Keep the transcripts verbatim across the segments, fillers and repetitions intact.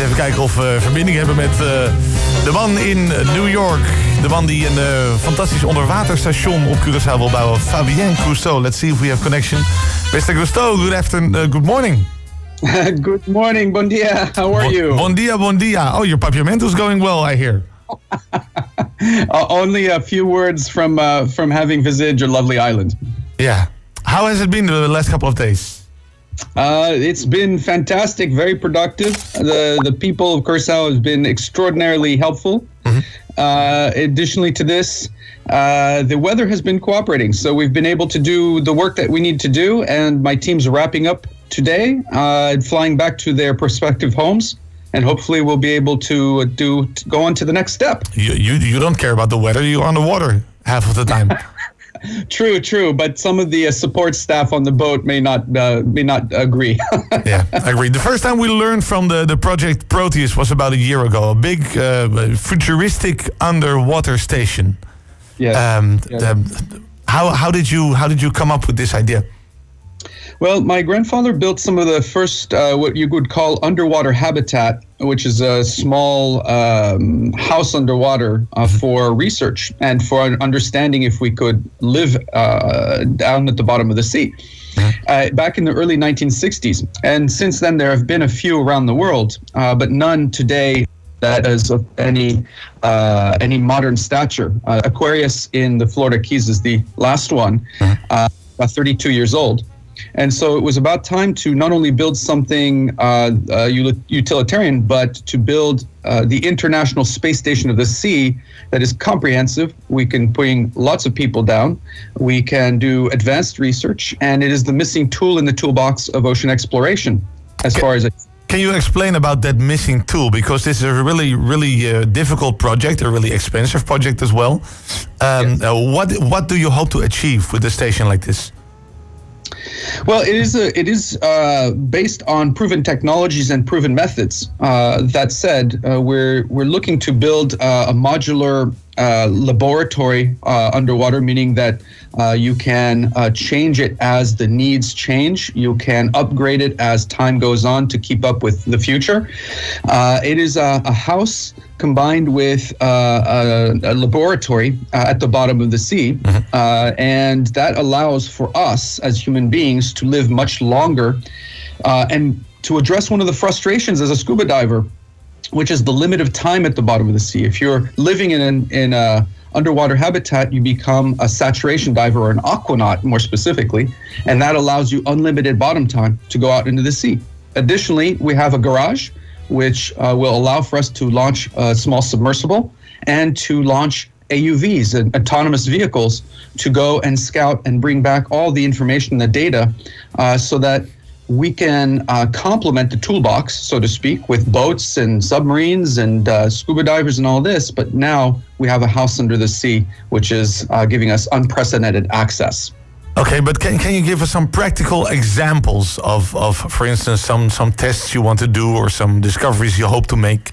even kijken of we verbinding hebben met uh, de man in New York. De man die een uh, fantastisch onderwaterstation op Curaçao wil bouwen. Fabien Cousteau. Let's see if we have connection. mister Cousteau, good afternoon, uh, good morning. Good morning, bon dia. How are bon, you? Bon dia, bon dia. Oh, your papiamento's going well, I hear. uh, only a few words from uh, from having visited your lovely island. Yeah. How has it been the last couple of days? Uh, it's been fantastic, very productive. The the people of Curaçao have been extraordinarily helpful. Mm-hmm. Uh, additionally to this, uh, the weather has been cooperating, so we've been able to do the work that we need to do. And my team's wrapping up today, uh, flying back to their prospective homes, and hopefully we'll be able to do to go on to the next step. You you you don't care about the weather. You're on the water half of the time. True, true, but some of the uh, support staff on the boat may not uh, may not agree. Yeah, I agree. The first time we learned from the, the project Proteus was about a year ago. A big uh, futuristic underwater station. Yes. Um, yes. Um, how how did you how did you come up with this idea? Well, my grandfather built some of the first, uh, what you would call underwater habitat, which is a small um, house underwater uh, for research and for understanding if we could live uh, down at the bottom of the sea. Uh, back in the early nineteen sixties. And since then, there have been a few around the world, uh, but none today that is of any uh, any modern stature. Uh, Aquarius in the Florida Keys is the last one, uh, about thirty-two years old. And so it was about time to not only build something uh, uh, utilitarian, but to build uh, the International Space Station of the Sea that is comprehensive. We can bring lots of people down. We can do advanced research, and it is the missing tool in the toolbox of ocean exploration, as far as it. Can you explain about that missing tool? Because this is a really, really uh, difficult project, a really expensive project as well. Um, yes. uh, what what do you hope to achieve with a station like this? Well, it is a, it is uh, based on proven technologies and proven methods. Uh, that said, uh, we're we're looking to build uh, a modular uh, laboratory uh, underwater, meaning that uh, you can uh, change it as the needs change. You can upgrade it as time goes on to keep up with the future. Uh, it is a, a house combined with uh, a, a laboratory uh, at the bottom of the sea. Mm-hmm. uh, and that allows for us as human beings to live much longer uh, and to address one of the frustrations as a scuba diver, which is the limit of time at the bottom of the sea. If you're living in an in a underwater habitat, you become a saturation diver or an aquanaut more specifically, and that allows you unlimited bottom time to go out into the sea. Additionally, we have a garage which uh, will allow for us to launch a small submersible and to launch A U Vs and autonomous vehicles to go and scout and bring back all the information, the data, uh, so that we can uh, complement the toolbox, so to speak, with boats and submarines and uh, scuba divers and all this. But now we have a house under the sea, which is uh, giving us unprecedented access. Okay, but can can you give us some practical examples of, of for instance, some, some tests you want to do or some discoveries you hope to make?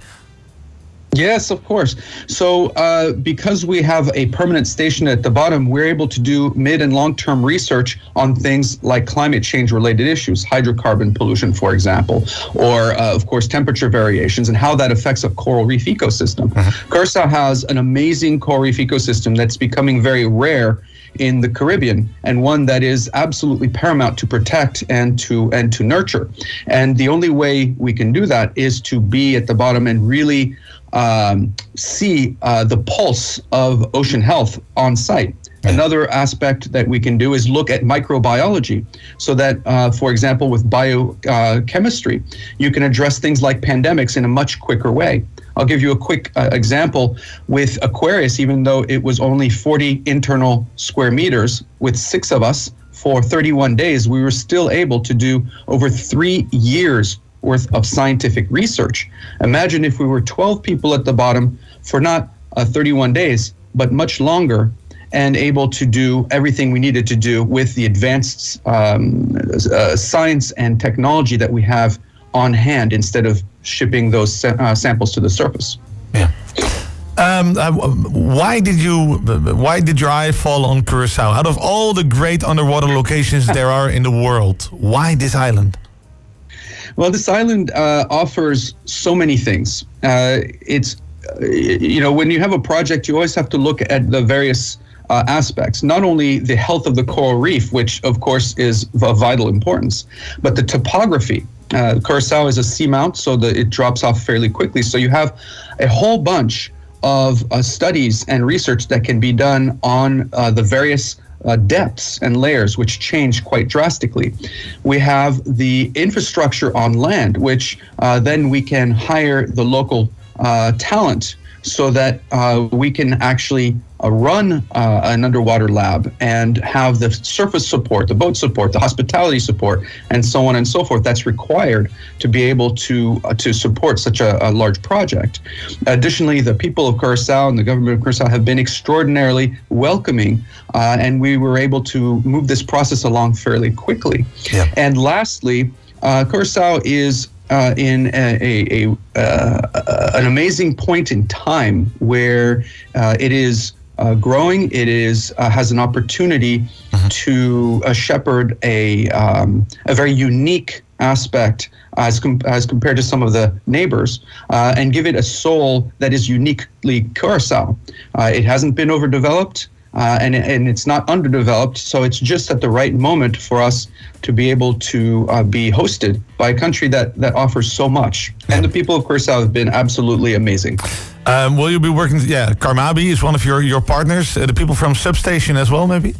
Yes, of course. So uh, because we have a permanent station at the bottom, we're able to do mid and long-term research on things like climate change-related issues, hydrocarbon pollution, for example, or, uh, of course, temperature variations and how that affects a coral reef ecosystem. Mm-hmm. Curaçao has an amazing coral reef ecosystem that's becoming very rare in the Caribbean, and one that is absolutely paramount to protect and to and to nurture. And the only way we can do that is to be at the bottom and really um, see uh, the pulse of ocean health on site. Another aspect that we can do is look at microbiology, so that, uh, for example, with biochemistry, uh, you can address things like pandemics in a much quicker way. I'll give you a quick uh, example with Aquarius. Even though it was only forty internal square meters with six of us for thirty-one days, we were still able to do over three years worth of scientific research. Imagine if we were twelve people at the bottom for not uh, thirty-one days, but much longer, and able to do everything we needed to do with the advanced um, uh, science and technology that we have on hand instead of shipping those sa uh, samples to the surface. Yeah. Um, uh, why did you? Why did your eye fall on Curaçao? Out of all the great underwater locations there are in the world, why this island? Well, this island uh, offers so many things. Uh, it's, uh, you know, when you have a project, you always have to look at the various uh, aspects, not only the health of the coral reef, which of course is of vital importance, but the topography. Uh, Curacao is a seamount, so that it drops off fairly quickly. So you have a whole bunch of uh, studies and research that can be done on uh, the various uh, depths and layers, which change quite drastically. We have the infrastructure on land, which uh, then we can hire the local uh, talent so that uh, we can actually uh, run uh, an underwater lab and have the surface support, the boat support, the hospitality support, and so on and so forth that's required to be able to uh, to support such a, a large project. Additionally, the people of Curacao and the government of Curacao have been extraordinarily welcoming, uh, and we were able to move this process along fairly quickly. Yeah. And lastly, uh, Curacao is Uh, in a, a, a uh, an amazing point in time where uh, it is uh, growing. It is uh, has an opportunity mm-hmm. to uh, shepherd a um, a very unique aspect as com- as compared to some of the neighbors, uh, and give it a soul that is uniquely Curacao. Uh, it hasn't been overdeveloped. Uh, and, and it's not underdeveloped, so it's just at the right moment for us to be able to uh, be hosted by a country that, that offers so much. And the people of Curacao have been absolutely amazing. Um, will you be working, yeah, Carmabi is one of your, your partners, uh, the people from Substation as well, maybe?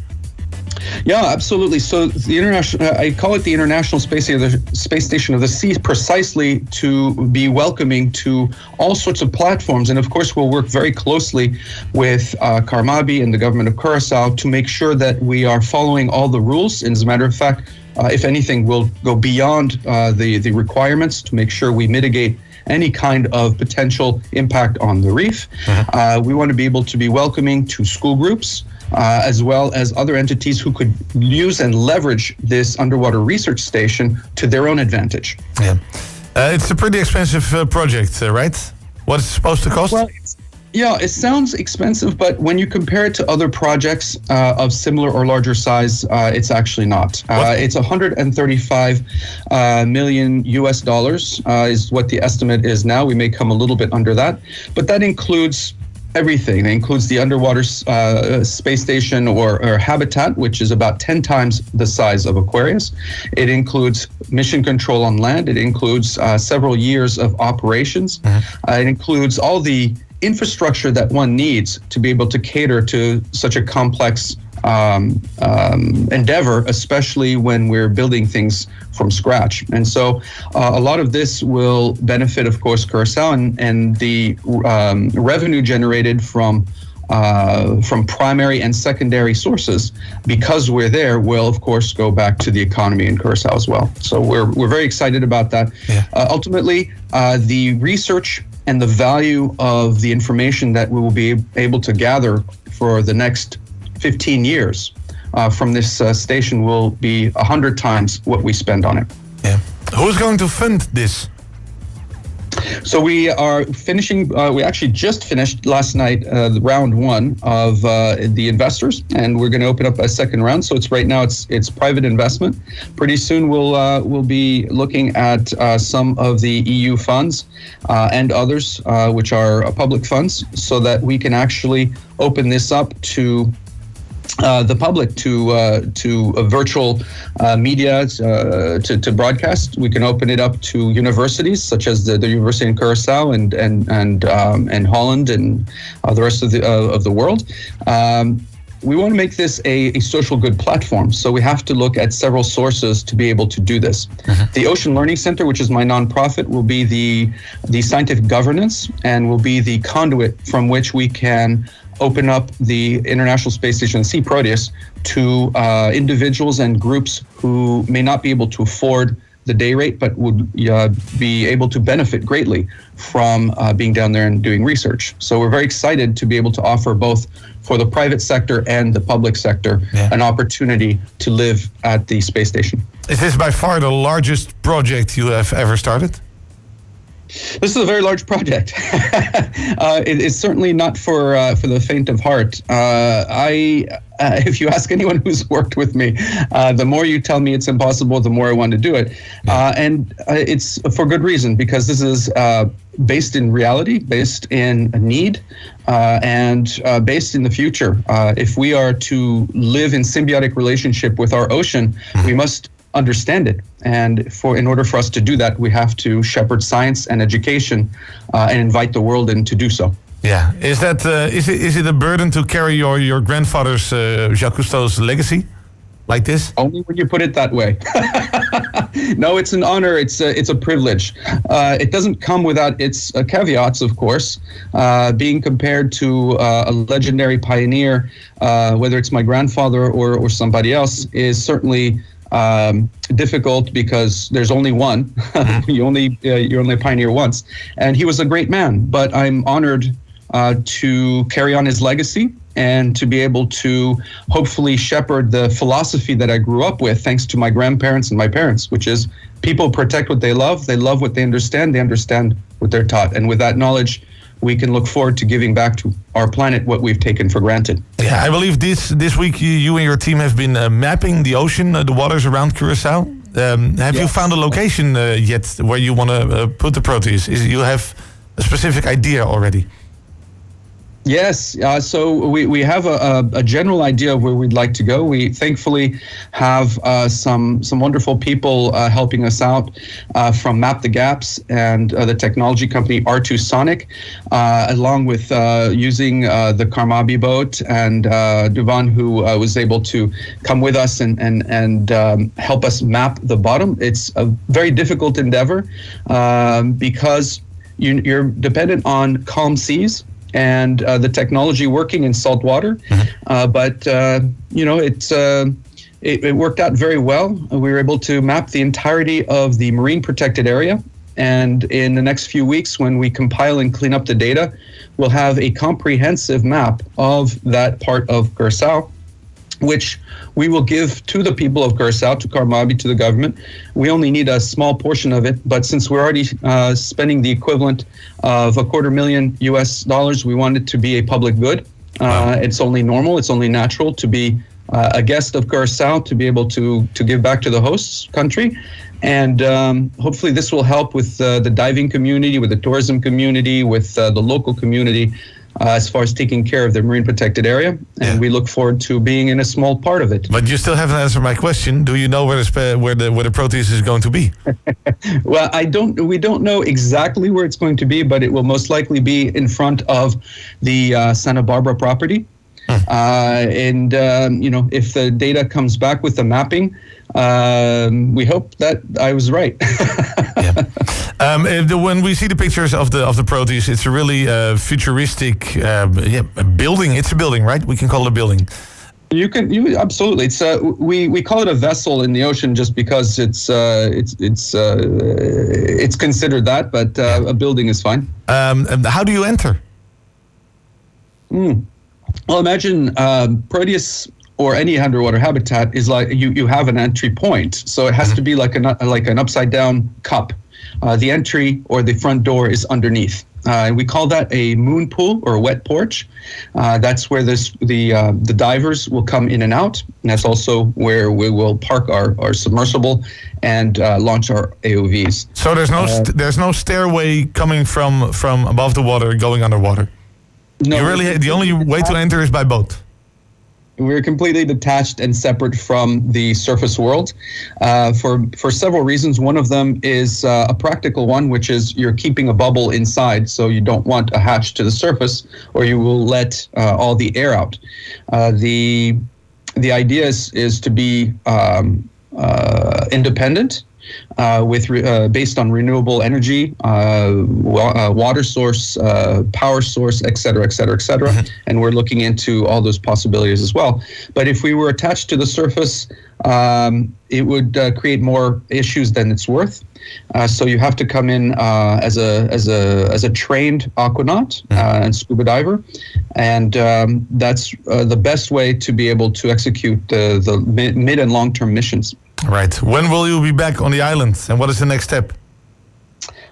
Yeah, absolutely. So the international, uh, I call it the International Space Station, the Space Station of the Sea, precisely to be welcoming to all sorts of platforms. And of course, we'll work very closely with uh, Carmabi and the government of Curacao to make sure that we are following all the rules. And as a matter of fact, uh, if anything, we'll go beyond uh, the, the requirements to make sure we mitigate any kind of potential impact on the reef. Uh-huh. Uh, we want to be able to be welcoming to school groups, Uh, as well as other entities who could use and leverage this underwater research station to their own advantage. Yeah, uh, it's a pretty expensive uh, project, uh, right? What is it supposed to cost? Well, yeah, it sounds expensive, but when you compare it to other projects uh, of similar or larger size, uh, it's actually not. Uh, it's one hundred thirty-five uh, million U S dollars uh, is what the estimate is now. We may come a little bit under that, but that includes everything. It includes the underwater uh, space station or, or habitat, which is about ten times the size of Aquarius. It includes mission control on land. It includes uh, several years of operations. Mm-hmm. Uh, it includes all the infrastructure that one needs to be able to cater to such a complex um, um, endeavor, especially when we're building things from scratch. And so uh, a lot of this will benefit, of course, Curacao, and, and the um, revenue generated from uh, from primary and secondary sources, because we're there, will, of course, go back to the economy in Curacao as well. So we're, we're very excited about that. Yeah. Uh, ultimately, uh, the research and the value of the information that we will be able to gather for the next fifteen years uh, from this uh, station will be a hundred times what we spend on it. Yeah. Who's going to fund this? So we are finishing, uh, we actually just finished last night uh, the round one of uh, the investors, and we're going to open up a second round. So it's right now it's it's private investment. Pretty soon we'll uh, we'll be looking at uh, some of the E U funds uh, and others, uh, which are public funds, so that we can actually open this up to Uh, the public, to uh, to a virtual uh, media, uh, to, to broadcast. We can open it up to universities such as the, the University in Curacao and and and um, and Holland and uh, the rest of the uh, of the world. Um, we want to make this a, a social good platform, so we have to look at several sources to be able to do this. Uh-huh. The Ocean Learning Center, which is my nonprofit, will be the the scientific governance and will be the conduit from which we can open up the International Space Station, Sea Proteus, to uh, individuals and groups who may not be able to afford the day rate, but would uh, be able to benefit greatly from uh, being down there and doing research. So we're very excited to be able to offer both for the private sector and the public sector yeah. an opportunity to live at the space station. Is this by far the largest project you have ever started? This is a very large project. uh, it, it's certainly not for uh, for the faint of heart. Uh, I uh, if you ask anyone who's worked with me, uh, the more you tell me it's impossible, the more I want to do it. Uh, and uh, it's for good reason, because this is uh, based in reality, based in a need, uh, and uh, based in the future. Uh, if we are to live in symbiotic relationship with our ocean, we must understand it. And for in order for us to do that, we have to shepherd science and education uh, and invite the world in to do so. Yeah, is that uh, is it is it a burden to carry your your grandfather's uh, Jacques Cousteau's legacy like this? Only when you put it that way. No, it's an honor. It's a, it's a privilege. Uh, it doesn't come without its uh, caveats, of course. Uh, being compared to uh, a legendary pioneer, uh, whether it's my grandfather or or somebody else, is certainly um, difficult, because there's only one. you only uh, you're only a pioneer once, and he was a great man. But I'm honored Uh, to carry on his legacy and to be able to hopefully shepherd the philosophy that I grew up with, thanks to my grandparents and my parents, which is people protect what they love, they love what they understand, they understand what they're taught. And with that knowledge, we can look forward to giving back to our planet what we've taken for granted. Yeah, I believe this this week you, you and your team have been uh, mapping the ocean, uh, the waters around Curacao. Um, have yes. you found a location uh, yet where you want to uh, put the Proteus? Is you have a specific idea already? Yes, uh, so we, we have a, a general idea of where we'd like to go. We thankfully have uh, some some wonderful people uh, helping us out uh, from Map the Gaps and uh, the technology company R two Sonic, uh, along with uh, using uh, the Karmabi boat, and uh, Duvan, who uh, was able to come with us and and and um, help us map the bottom. It's a very difficult endeavor um, because you, you're dependent on calm seas and uh, the technology working in salt water. Mm-hmm. Uh, but, uh, you know, it's, uh, it, it worked out very well. We were able to map the entirety of the marine protected area. And in the next few weeks, when we compile and clean up the data, we'll have a comprehensive map of that part of Curaçao, which we will give to the people of Curaçao, to Karmabi, to the government. We only need a small portion of it, but since we're already uh, spending the equivalent of a quarter million U S dollars, we want it to be a public good. Uh, wow. It's only normal, it's only natural to be uh, a guest of Curaçao, to be able to, to give back to the host country. And um, hopefully this will help with uh, the diving community, with the tourism community, with uh, the local community, Uh, as far as taking care of the marine protected area, and yeah. we look forward to being in a small part of it. But you still haven't answered my question. Do you know where the where the where the Proteus is going to be? Well, I don't. We don't know exactly where it's going to be, but it will most likely be in front of the uh, Santa Barbara property. Hmm. Uh, and um, you know, if the data comes back with the mapping, um, we hope that I was right. Yeah. Um, the, when we see the pictures of the of the Proteus, it's a really uh, futuristic uh, yeah, building. It's a building, right? We can call it a building. You can, you absolutely. It's uh, we we call it a vessel in the ocean just because it's uh, it's it's uh, it's considered that, but uh, yeah. a building is fine. Um, and how do you enter? Mm. Well, imagine um, Proteus or any underwater habitat is like you you have an entry point, so it has mm-hmm. to be like an like an upside down cup. Uh, the entry or the front door is underneath. Uh, and we call that a moon pool or a wet porch. Uh, that's where this, the uh, the divers will come in and out. And that's also where we will park our, our submersible and uh, launch our A O Vs. So there's no st- there's no stairway coming from, from above the water going underwater? No. You really, the only way to enter is by boat? We're completely detached and separate from the surface world uh, for for several reasons. One of them is uh, a practical one, which is you're keeping a bubble inside, so you don't want a hatch to the surface, or you will let uh, all the air out. Uh, the the idea is is to be um, uh, independent. Uh, with re- uh, based on renewable energy, uh, wa- uh, water source, uh, power source, et cetera, et cetera, et cetera. Mm-hmm. And we're looking into all those possibilities as well. But if we were attached to the surface, um, it would uh, create more issues than it's worth. Uh, so you have to come in uh, as a as a as a trained aquanaut uh, mm-hmm. and scuba diver, and um, that's uh, the best way to be able to execute the the mid, mid and long term missions. Right. When will you be back on the island, and what is the next step?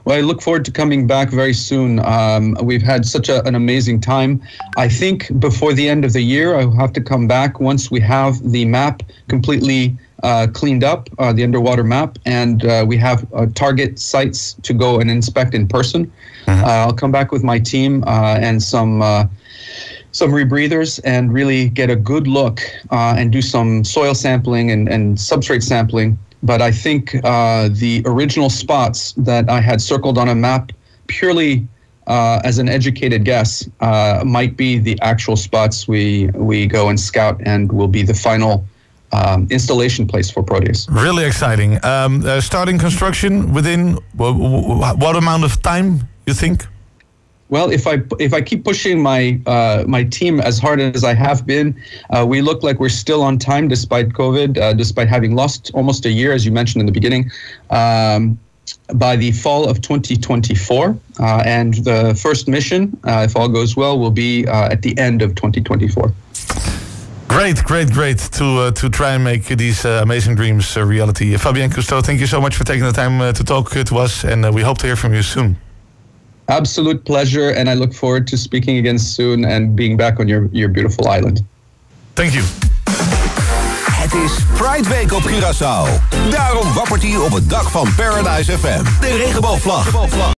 Well, I look forward to coming back very soon. Um, we've had such a, an amazing time. I think before the end of the year, I'll have to come back once we have the map completely uh, cleaned up, uh, the underwater map, and uh, we have uh, target sites to go and inspect in person. Mm-hmm. Uh, I'll come back with my team uh, and some uh, some rebreathers and really get a good look uh, and do some soil sampling and, and substrate sampling. But I think uh, the original spots that I had circled on a map purely uh, as an educated guess uh, might be the actual spots we we go and scout and will be the final um, installation place for Proteus. Really exciting. Um, uh, starting construction within w- w- what amount of time, you think? Well, if I if I keep pushing my uh, my team as hard as I have been, uh, we look like we're still on time despite COVID, uh, despite having lost almost a year, as you mentioned in the beginning. Um, by the fall of twenty twenty-four, uh, and the first mission, uh, if all goes well, will be uh, at the end of twenty twenty-four. Great, great, great to uh, to try and make these uh, amazing dreams a reality. Fabien Cousteau, thank you so much for taking the time uh, to talk uh, to us, and uh, we hope to hear from you soon. Absolute pleasure, and I look forward to speaking again soon and being back on your, your beautiful island. Thank you. Het is Pride Week op Curaçao. Daarom wappert hij op het dak van Paradise F M. De regenboogvlag.